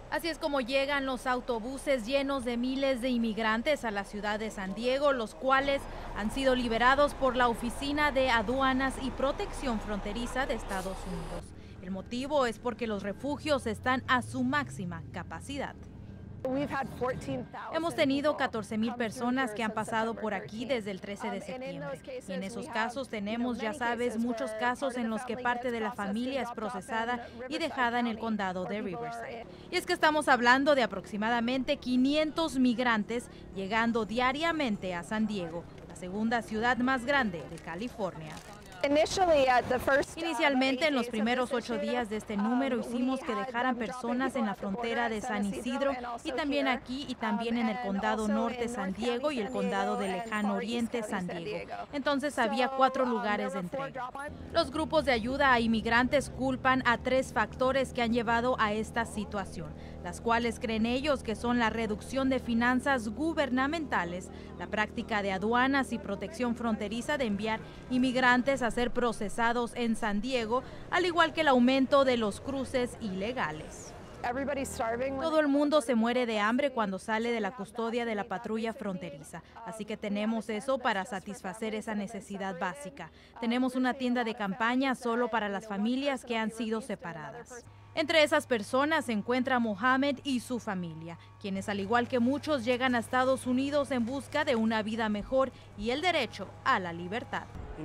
Así es como llegan los autobuses llenos de miles de inmigrantes a la ciudad de San Diego, los cuales han sido liberados por la Oficina de Aduanas y Protección Fronteriza de Estados Unidos. El motivo es porque los refugios están a su máxima capacidad. Hemos tenido 14,000 personas que han pasado por aquí desde el 13 de septiembre. Y en esos casos tenemos, ya sabes, muchos casos en los que parte de la familia es procesada y dejada en el condado de Riverside. Y es que estamos hablando de aproximadamente 500 migrantes llegando diariamente a San Diego, la segunda ciudad más grande de California. Inicialmente, en los primeros 8 días de este número, hicimos que dejaran personas en la frontera de San Isidro y también aquí y también en el condado norte San Diego y el condado de Lejano Oriente San Diego. Entonces había 4 lugares de entrega. Los grupos de ayuda a inmigrantes culpan a 3 factores que han llevado a esta situación, las cuales creen ellos que son la reducción de finanzas gubernamentales, la práctica de aduanas y protección fronteriza de enviar inmigrantes a ser procesados en San Diego, al igual que el aumento de los cruces ilegales. Todo el mundo se muere de hambre cuando sale de la custodia de la patrulla fronteriza, así que tenemos eso para satisfacer esa necesidad básica. Tenemos una tienda de campaña solo para las familias que han sido separadas. Entre esas personas se encuentra Mohamed y su familia, quienes al igual que muchos llegan a Estados Unidos en busca de una vida mejor y el derecho a la libertad.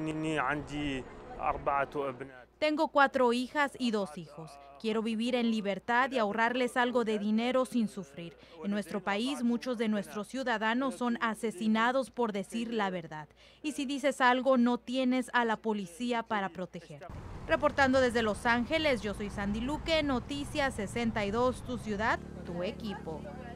Tengo 4 hijas y 2 hijos. Quiero vivir en libertad y ahorrarles algo de dinero sin sufrir. En nuestro país, muchos de nuestros ciudadanos son asesinados por decir la verdad. Y si dices algo, no tienes a la policía para proteger. Reportando desde Los Ángeles, yo soy Sandy Luque, Noticias 62, tu ciudad, tu equipo.